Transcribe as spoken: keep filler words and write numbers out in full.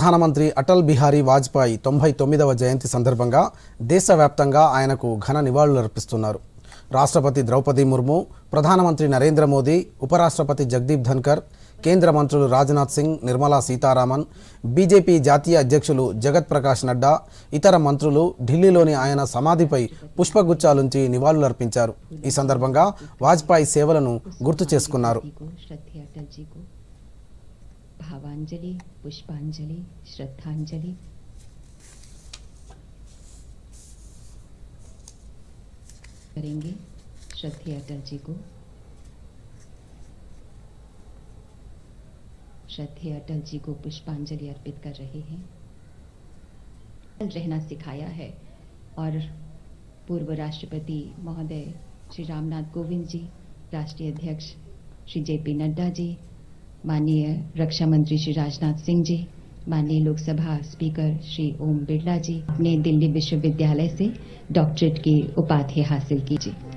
ప్రధానమంత్రి అటల్ బిహారీ వాజ్పేయి తొంభై తొమ్మిదవ జయంతి సందర్భంగా దేశవ్యాప్తంగా ఆయనకు ఘన నివాళులర్పిస్తున్నారు. రాష్ట్రపతి ద్రౌపది ముర్ము, ప్రధానమంత్రి నరేంద్ర మోదీ, ఉపరాష్ట్రపతి జగదీప్ ధన్కర్, కేంద్ర మంత్రులు రాజ్నాథ్ సింగ్, నిర్మలా సీతారామన్, బీజేపీ జాతీయ అధ్యక్షులు జగత్ ప్రకాష్ నడ్డా, ఇతర మంత్రులు ఢిల్లీలోని ఆయన సమాధిపై పుష్పగుచ్చాలుంచి నివాళులర్పించారు. ఈ సందర్భంగా వాజ్పేయి సేవలను గుర్తు చేసుకున్నారు. भावांजलि, पुष्पांजलि, श्रद्धांजलि। करेंगे श्रद्धेय अटल जी को। श्रद्धेय अटल जी को पुष्पांजलि अर्पित कर रहे हैं। रहना सिखाया है और पूर्व राष्ट्रपति महोदय श्री रामनाथ कोविंद जी, राष्ट्रीय अध्यक्ष श्री जे पी नड्डा जी, माननीय रक्षा मंत्री श्री राजनाथ सिंह जी, माननीय लोकसभा स्पीकर श्री ओम बिरला जी ने दिल्ली विश्वविद्यालय से डॉक्टरेट की उपाधि हासिल की जी।